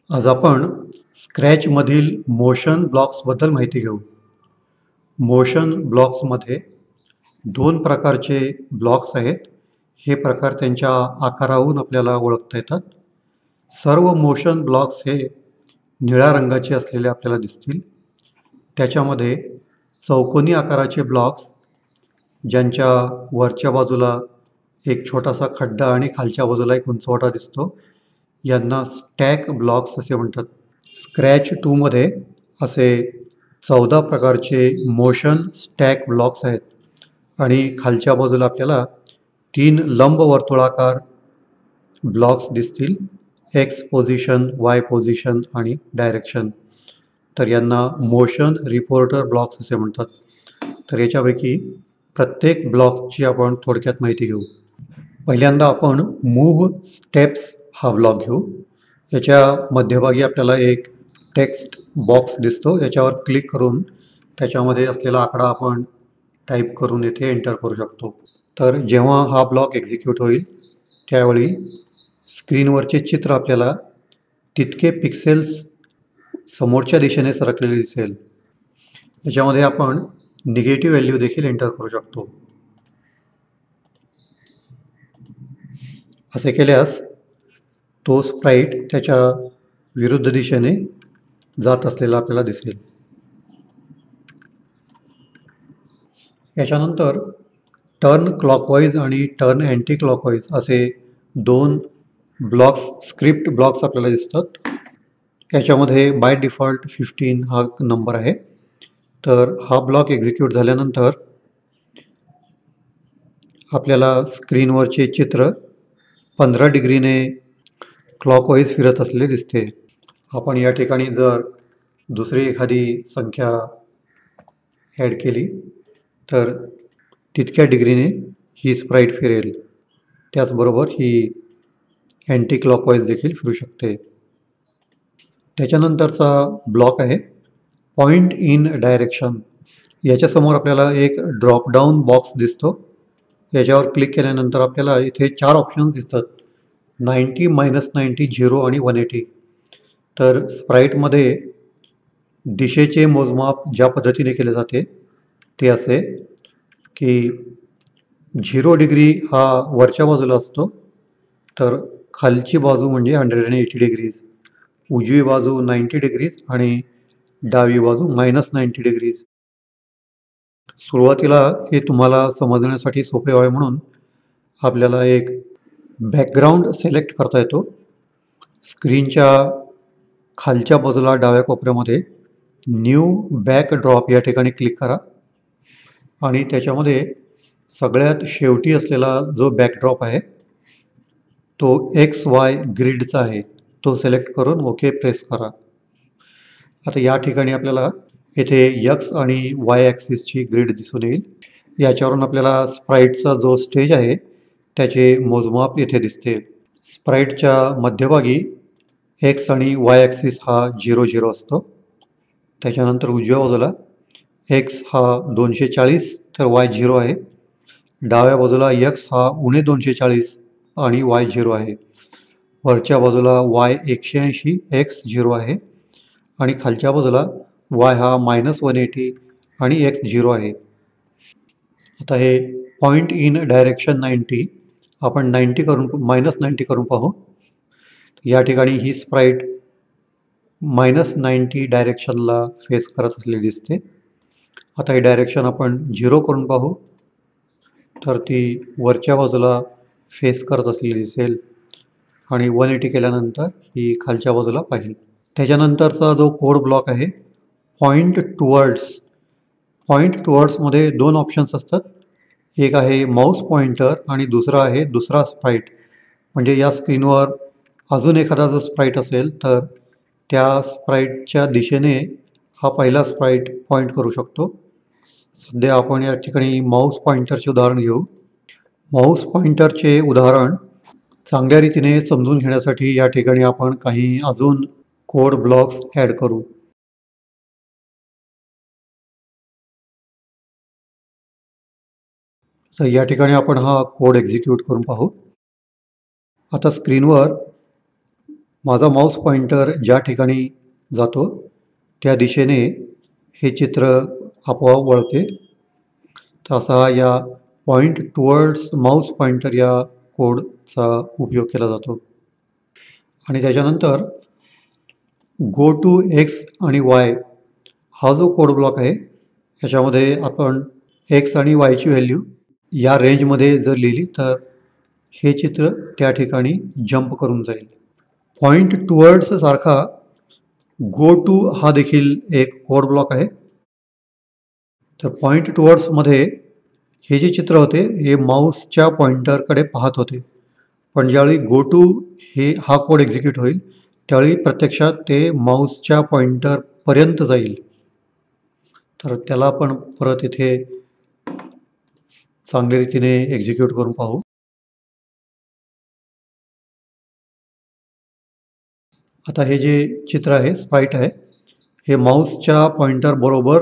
आज आपण स्क्रॅचमधील मोशन ब्लॉक्सबद्दल माहिती घेऊ. मोशन ब्लॉक्समध्ये दोन प्रकारचे ब्लॉक्स आहेत. हे प्रकार त्यांच्या आकारावरून आपल्याला ओळखता येतात. सर्व मोशन ब्लॉक्स हे निळ्या रंगाचे असलेले आपल्याला दिसतील. त्याच्यामध्ये चौकोनी आकाराचे ब्लॉक्स ज्यांच्या वरच्या बाजूला एक छोटासा खड्डा आणि खालच्या बाजूला एक उंचवटा दिसतो, यांना स्टॅक ब्लॉक्स असे म्हणतात. स्क्रॅच 2 मध्ये असे 14 प्रकारचे मोशन स्टॅक ब्लॉक्स आहेत आणि खालच्या बाजूला आपल्याला 3 लंबवर्तुळाकार ब्लॉक्स दिसतील, एक्स पोझिशन, वाय पोझिशन आणि डायरेक्शन. तर यांना मोशन रिपोर्टर ब्लॉक्स असे म्हणतात. तर याच्यापैकी प्रत्येक ब्लॉक्सची आपण थोडक्यात माहिती घेऊ. पहिल्यांदा आपण मूव्ह स्टेप्स हा ब्लॉक घेऊ. याच्या मध्यभागी आपल्याला एक टेक्स्ट बॉक्स दिसतो. याच्यावर क्लिक करून त्याच्यामध्ये असलेला आकडा आपण टाईप करून येथे एंटर करू शकतो. तर जेव्हा हा ब्लॉक एक्झिक्यूट होईल त्यावेळी स्क्रीनवरचे चित्र आपल्याला तितके पिक्सेल्स समोरच्या दिशेने सरकलेले दिसेल. याच्यामध्ये आपण निगेटिव्ह व्हॅल्यू देखील एंटर करू शकतो. असे केल्यास तो स्प्राईट त्याच्या विरुद्ध दिशेने जात असलेला आपल्याला दिसेल. याच्यानंतर टर्न क्लॉकवाईज आणि टर्न अँटी क्लॉकवाईज असे दोन ब्लॉक्स, स्क्रिप्ट ब्लॉक्स आपल्याला दिसतात. याच्यामध्ये बाय डिफॉल्ट 15 हा नंबर आहे. तर हा ब्लॉक एक्झिक्यूट झाल्यानंतर आपल्याला स्क्रीनवरचे चित्र 15 डिग्रीने क्लॉकवाईज फिरत असलेले दिसते. आपण या ठिकाणी जर दुसरी एखादी संख्या ॲड केली तर तितक्या डिग्रीने ही स्प्राईट फिरेल. त्याचबरोबर ही अँटी क्लॉकवाईज देखील फिरू शकते. त्याच्यानंतरचा ब्लॉक आहे पॉइंट इन डायरेक्शन. याच्यासमोर आपल्याला एक ड्रॉपडाऊन बॉक्स दिसतो. याच्यावर क्लिक केल्यानंतर आपल्याला इथे 4 ऑप्शन्स दिसतात, 90, -90, 0 आणि 180. तर स्प्राईटमध्ये दिशेचे मोजमाप ज्या पद्धतीने केले जाते ते असे की 0 डिग्री हा वरच्या बाजूला असतो, तर खालची बाजू म्हणजे 180 डिग्रीज, उजवी बाजू 90 डिग्रीज आणि डावी बाजू -90 डिग्रीज. सुरुवातीला हे तुम्हाला समजण्यासाठी सोपे व्हावे म्हणून आपल्याला एक बॅकग्राऊंड सिलेक्ट करता येतो. स्क्रीनच्या खालच्या बाजूला डाव्या कोपऱ्यामध्ये न्यू बॅकड्रॉप या ठिकाणी क्लिक करा आणि त्याच्यामध्ये सगळ्यात शेवटी असलेला जो बॅकड्रॉप आहे तो XY ग्रिडचा आहे, तो सिलेक्ट करून ओके प्रेस करा. आता या ठिकाणी आपल्याला येथे X आणि Y ॲक्सिसची ग्रिड दिसून येईल. याच्यावरून आपल्याला स्प्राईटचा जो स्टेज आहे त्याचे मोजमाप येथे दिसते. स्प्राईटच्या मध्यभागी X आणि Y ॲक्सिस हा 0, 0 असतो. त्याच्यानंतर उजव्या बाजूला X हा 240 तर Y 0 आहे. डाव्या बाजूला X हा -240 आणि Y 0 आहे. वरच्या बाजूला Y 180, X 0 आहे आणि खालच्या बाजूला Y हा -180 आणि X 0 आहे. आता हे पॉइंट इन डायरेक्शन 90 आपण -90 करून पाहू. या ठिकाणी ही स्प्राईट -90 डायरेक्शनला फेस करत असलेली दिसते. आता हे डायरेक्शन आपण 0 करून पाहू, तर ती वरच्या बाजूला फेस करत असलेली दिसेल आणि 180 केल्यानंतर ही खालच्या बाजूला पाहिल. त्याच्यानंतरचा जो कोड ब्लॉक आहे पॉइंट टुवर्ड्स. पॉइंट टुवर्ड्समध्ये 2 ऑप्शन्स असतात. एक आहे माऊस पॉइंटर आणि दुसरा आहे दुसरा स्प्राईट. म्हणजे या स्क्रीनवर अजून एखादा जर स्प्राईट असेल तर त्या स्प्राईटच्या दिशेने हा पहिला स्प्राईट पॉईंट करू शकतो. सध्या आपण या ठिकाणी माऊस पॉइंटरचे उदाहरण घेऊ. माऊस पॉइंटरचे उदाहरण चांगल्या रीतीने समजून घेण्यासाठी या ठिकाणी आपण काही अजून कोड ब्लॉक्स ॲड करू. तर या ठिकाणी आपण हा कोड एक्झिक्यूट करून पाहू. आता स्क्रीनवर माझा माऊस पॉइंटर ज्या ठिकाणी जातो त्या दिशेने हे चित्र आपोआप वळते. तर असा या पॉइंट टुवर्ड्स माऊस पॉइंटर या कोडचा उपयोग केला जातो. आणि त्याच्यानंतर गो टू एक्स आणि वाय हा जो कोड ब्लॉक आहे ह्याच्यामध्ये आपण एक्स आणि वायची व्हॅल्यू या रेंजमध्ये जर लिहिली तर हे चित्र त्या ठिकाणी जंप करून जाईल. पॉइंट टुवर्ड्स सारखा गो टू हा देखील एक कोड ब्लॉक आहे. तर पॉइंट टुवर्ड्समध्ये हे जे चित्र होते हे माऊसच्या पॉइंटरकडे पाहत होते, पण ज्यावेळी गो टू हा कोड एक्झिक्यूट होईल त्यावेळी प्रत्यक्षात ते माऊसच्या पॉइंटरपर्यंत जाईल. तर त्याला आपण परत इथे चांगल्या रीतीने एक्झिक्यूट करून पाहू. आता हे जे चित्र आहे स्प्राइट आहे हे माऊसच्या पॉइंटर बरोबर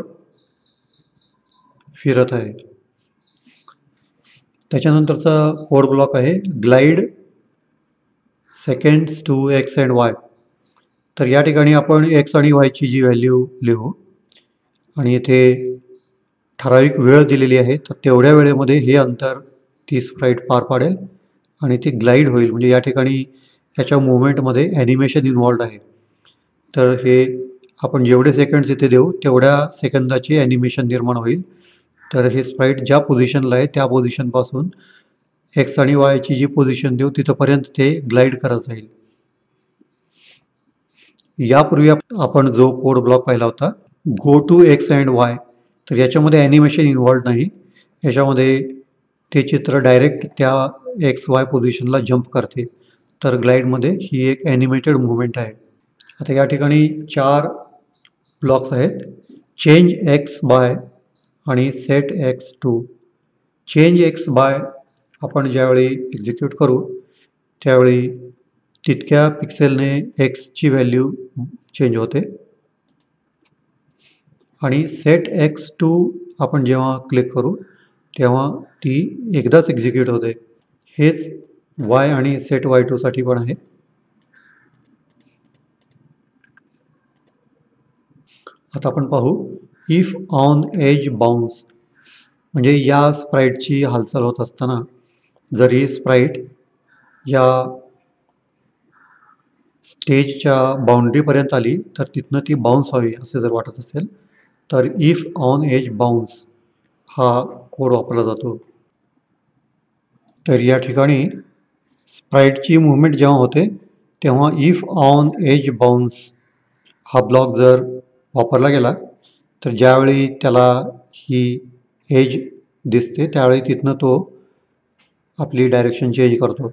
फिरत आहे. त्याच्यानंतरचा कोड ब्लॉक आहे glide seconds to X and Y. तर या ठिकाणी आपण एक्स आणि वायची जी व्हॅल्यू लिहू आणि इथे ठराविक वेळ दिलेली आहे, तर तेवढ्या वेळेमध्ये हे अंतर ती स्प्राइट पार पाडेल आणि ती ग्लाइड होईल. म्हणजे या ठिकाणी ह्याच्या मुवमेंटमध्ये ॲनिमेशन इन्व्हॉल्ड आहे. तर हे आपण जेवढे सेकंड्स इथे देऊ तेवढ्या सेकंदाची ॲनिमेशन निर्माण होईल. तर हे स्प्राइट ज्या पोझिशनला आहे त्या पोझिशनपासून एक्स आणि वायची जी पोझिशन देऊ तिथंपर्यंत ते ग्लाइड करत जाईल. यापूर्वी आपण जो कोड ब्लॉक पाहिला होता go to X and Y, तर याच्यामध्ये ॲनिमेशन इन्व्हॉल्ड नाही. याच्यामध्ये ते चित्र डायरेक्ट त्या एक्स वाय पोझिशनला जंप करते. तर ग्लाइडमध्ये ही एक ॲनिमेटेड मुवमेंट आहे. आता या ठिकाणी 4 ब्लॉक्स आहेत, चेंज एक्स बाय आणि set X to. Change X by आपण ज्यावेळी एक्झिक्यूट करू त्यावेळी तितक्या पिक्सेलने एक्सची व्हॅल्यू चेंज होते आणि सेट एक्स टू आपण जेव्हा क्लिक करू तेव्हा ती एकदाच एक्झिक्यूट होते. हेच वाय आणि सेट वाय टूसाठी पण आहे. आता आपण पाहू इफ ऑन एज बाउन्स, म्हणजे या स्प्राइटची हालचाल होत असताना जर ही स्प्राइट या स्टेजच्या बाउंड्रीपर्यंत आली तर तिथनं ती बाउन्स व्हावी असे जर वाटत असेल तर इफ ऑन एज बाउन्स हा कोड वापरला जातो. तर या ठिकाणी स्प्राइटची मुवमेंट जेव्हा होते तेव्हा इफ ऑन एज बाउन्स हा ब्लॉक जर वापरला गेला तर ज्यावेळी त्याला ही एज दिसते त्यावेळी तिथनं तो आपली डायरेक्शन चेंज करतो.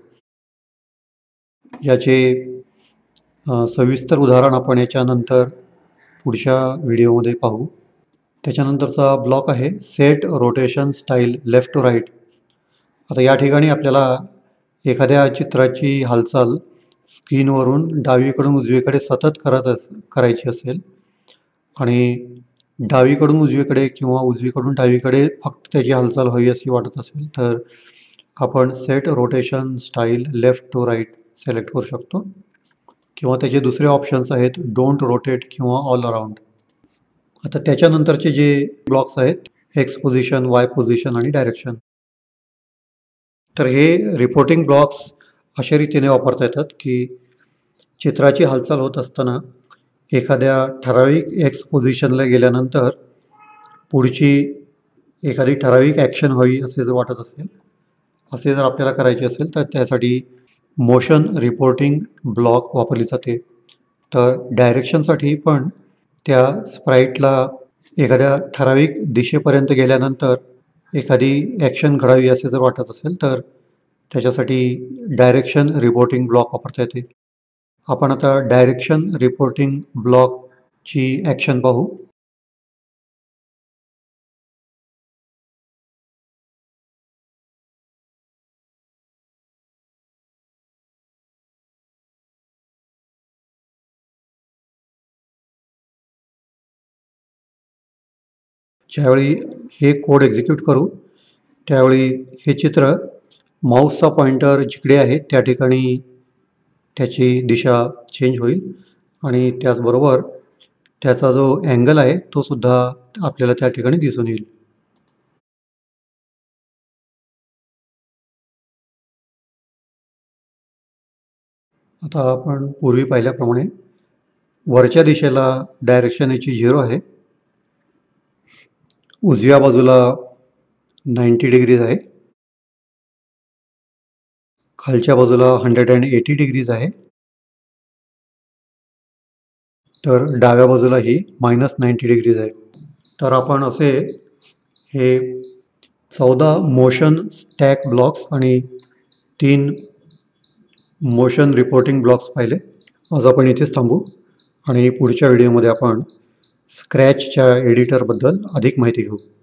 याचे सविस्तर उदाहरण आपण याच्यानंतर पुढच्या व्हिडिओमध्ये पाहू. त्याच्यानंतरचा ब्लॉक आहे set rotation style left to right. आता या ठिकाणी आपल्याला एखाद्या चित्राची हालचाल स्क्रीनवरून डावीकडून उजवीकडे सतत करायची असेल आणि डावीकडून उजवीकडे किंवा उजवीकडून डावीकडे फक्त त्याची हालचाल हवी अशी वाटत असेल तर आपण set rotation style left to right select करू शकतो किंवा त्याचे दुसरे ऑप्शन्स आहेत डोंट रोटेट किंवा ऑल अराउंड. आता त्याच्यानंतरचे जे ब्लॉक्स आहेत एक्स पोझिशन, वाय पोझिशन आणि डायरेक्शन. तर हे रिपोर्टिंग ब्लॉक्स अशा रीतीने वापरता येतात की चित्राची हालचाल होत असताना एखाद्या ठराविक एक्स पोझिशनला गेल्यानंतर पुढची एखादी ठराविक ॲक्शन हवी असे जर वाटत असेल, असे जर आपल्याला करायचे असेल तर त्यासाठी मोशन रिपोर्टिंग ब्लॉक वापरली जाते. तर डायरेक्शनसाठी पण त्या स्प्राइटला एखाद्या ठराविक दिशेपर्यंत गेल्यानंतर एखादी ॲक्शन घडावी असे जर वाटत असेल तर त्याच्यासाठी डायरेक्शन रिपोर्टिंग ब्लॉक वापरता येते. आपण आता डायरेक्शन रिपोर्टिंग ब्लॉकची ॲक्शन पाहू. ज्यावेळी हे कोड एक्झिक्यूट करू त्यावेळी हे चित्र माऊसचा पॉइंटर जिकडे आहे त्या ठिकाणी त्याची दिशा चेंज होईल आणि त्याचबरोबर त्याचा जो अँगल आहे तो सुद्धा आपल्याला त्या ठिकाणी दिसून येईल. आता आपण पूर्वी पाहिल्याप्रमाणे वरच्या दिशेला डायरेक्शन याची 0 आहे, उजव्या बाजूला 90 डिग्रीज आहे, खालच्या बाजूला 180 डिग्रीज आहे, तर डाव्या बाजूला ही -90 डिग्रीज आहे. तर आपण असे हे 14 मोशन स्टॅक ब्लॉक्स आणि 3 मोशन रिपोर्टिंग ब्लॉक्स पाहिले. आज आपण इथेच थांबू आणि पुढच्या व्हिडिओमध्ये आपण स्क्रॅचच्या एडिटरबद्दल अधिक माहिती घेऊ.